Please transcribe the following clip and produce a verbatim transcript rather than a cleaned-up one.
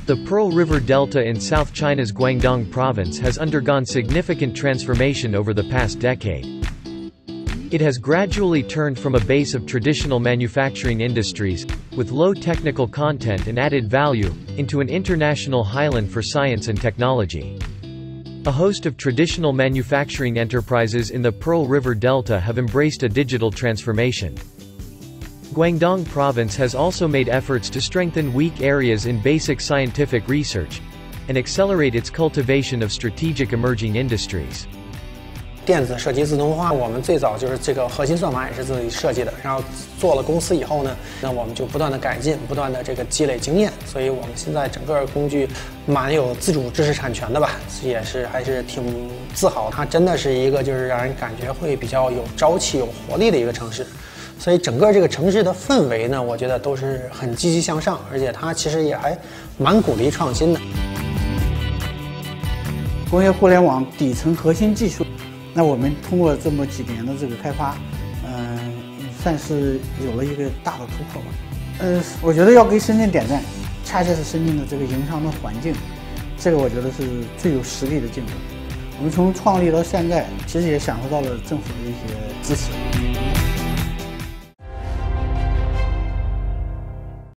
The Pearl River Delta in South China's Guangdong province has undergone significant transformation over the past decade. It has gradually turned from a base of traditional manufacturing industries, with low technical content and added value, into an international highland for science and technology. A host of traditional manufacturing enterprises in the Pearl River Delta have embraced a digital transformation. Guangdong province has also made efforts to strengthen weak areas in basic scientific research, and accelerate its cultivation of strategic emerging industries. 电子设计自动化，我们最早就是这个核心算法也是自己设计的，然后做了公司以后呢，那我们就不断的改进，不断的这个积累经验，所以我们现在整个工具蛮有自主知识产权的吧，也是还是挺自豪。它真的是一个就是让人感觉会比较有朝气、有活力的一个城市。 所以整个这个城市的氛围呢，我觉得都是很积极向上，而且它其实也还蛮鼓励创新的。 工业互联网底层核心技术，那我们通过这么几年的这个开发，嗯、呃，算是有了一个大的突破吧。呃，我觉得要给深圳点赞，恰恰是深圳的这个营商的环境，这个我觉得是最有实力的竞争。我们从创立到现在，其实也享受到了政府的一些支持。